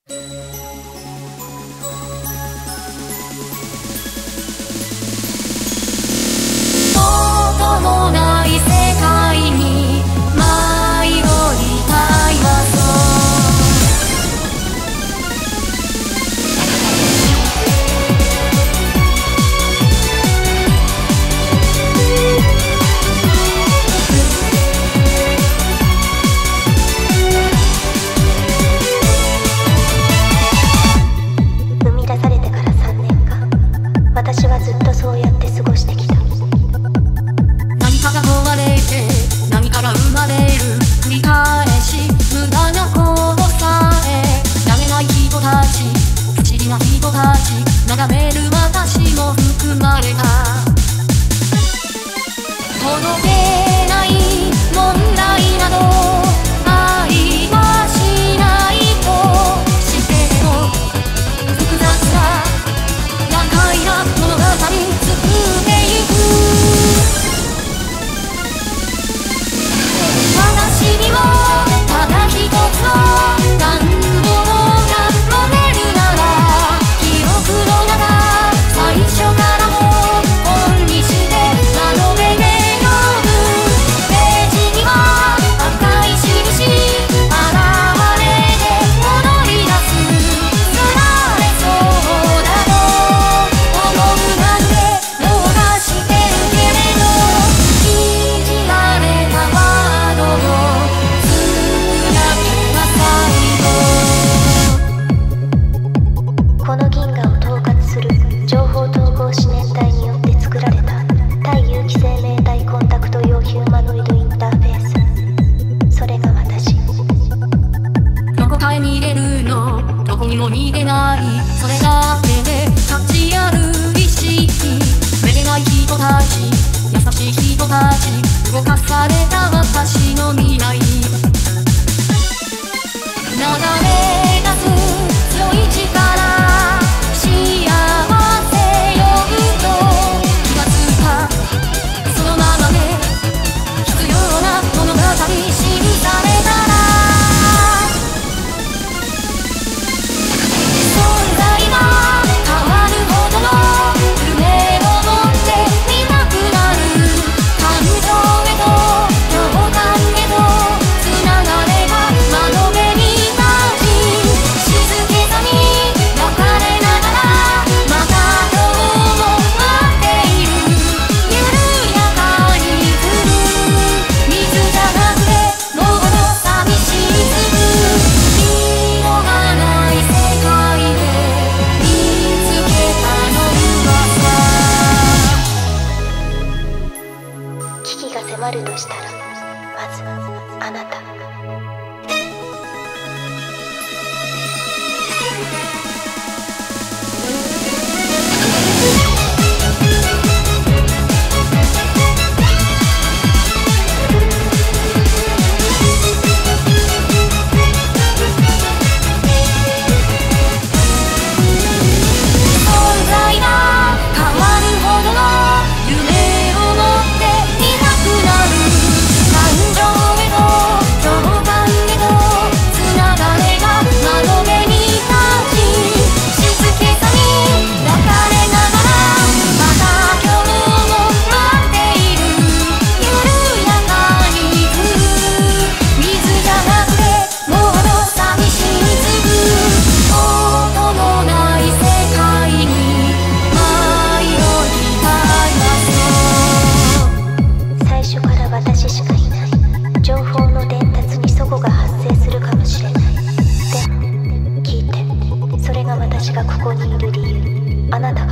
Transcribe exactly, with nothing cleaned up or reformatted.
音もない世界に舞い降りたいわ。 生み出されてからさんねんかん、私はずっとそうやって過ごしてきた。 何かが壊れて何から生まれる繰り返し、無駄なことさえやめない人たち、不思議な人たち、眺める私も含まれた。届けない問題などありはしないとしても、複雑な難解な物語作ってゆく。私にはただ一つの願望が持てるなら、記憶の中最初からも本にして窓辺で読む。ページには赤い印現れて戻り出す。すられそうだと思うなんて逃してるけれど、いじられたワードをつなげば最後。 この銀河を統括する情報統合思念体によって作られた対有機生命体コンタクト用ヒューマノイドインターフェース、それが私。 どこかへ逃げるの、どこにも逃げない、それだけで立ちある意識。めげない人たち、優しい人たち、動かされた私の未来。流れ出す強い力、幸せ呼ぶと気がついた。そのままで必要な物語記されたら、存在が変わるほどの夢を持っていなくなる。感情へと共感へとつながれば窓辺に立ち、静けさに焼かれながらまた今日も待っている。緩やかに降る水じゃなくてもう寂しい粒。色がない世界で見つけたの噂。 危機が迫るとしたら、まずあなた。 存在が変わるほどの夢を持っていなくなる。感情へと共感へとつながれが窓辺に立ち、静けさに抱かれながらまた今日も待っている。緩やかに降る水じゃなくてもう寂しい粒。音もない世界に舞い降りたいわ。 最初から私しかいない。情報の伝達に齟齬が発生するかもしれない。でも聞いて、それが私がここにいる理由。あなたは